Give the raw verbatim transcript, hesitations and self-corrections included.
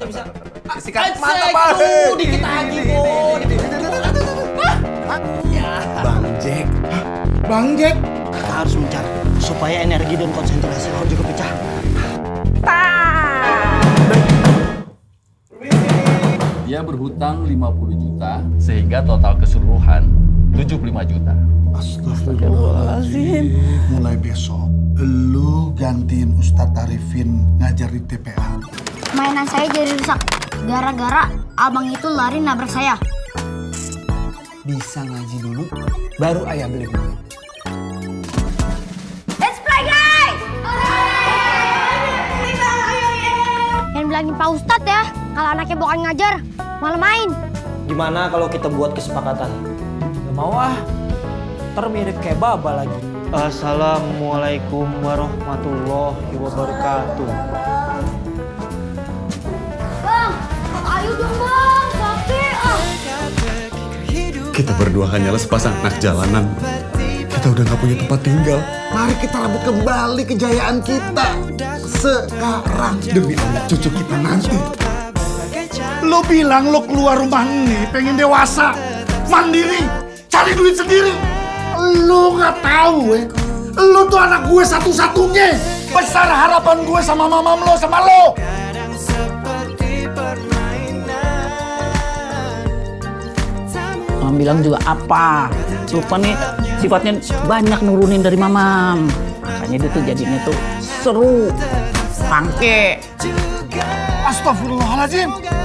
kita bisa. Sikat mantap banget. Dikit lagi, Bo. Bang Jack. Bang Jack. Kita harus mencari supaya energi dan konsentrasi lo juga pecah. Dia berhutang lima puluh juta sehingga total keseluruhan tujuh puluh lima juta. Astagfirullahaladzim. Mulai besok, lu gantiin Ustadz Arifin ngajar di T P A. Mainan saya jadi rusak. Gara-gara abang itu lari nabrak saya. Bisa ngaji dulu, baru ayah beli mobil. Let's play guys! Yang bilangin Pak Ustadz ya, kalau anaknya bukan ngajar, malah main. Gimana kalau kita buat kesepakatan? Gak mau ah. Ntar mirip kayak Baba lagi. Assalamualaikum warahmatullahi wabarakatuh. Bang, ayo dong bang, sakit ah. Kita berdua hanyalah sepasang anak jalanan. Kita udah gak punya tempat tinggal. Mari kita rebut kembali kejayaan kita. Sekarang. Demi anak cucu kita nanti. Lo bilang lo keluar rumah ini pengen dewasa, mandiri, cari duit sendiri. Lo nggak tahu, eh. Lo tuh anak gue satu-satunya. Besar harapan gue sama mamam lo, sama lo. Mamam bilang juga apa? Lupa nih, sifatnya banyak nurunin dari mamam. Makanya dia tuh jadinya tuh seru, pangke. Astagfirullahaladzim.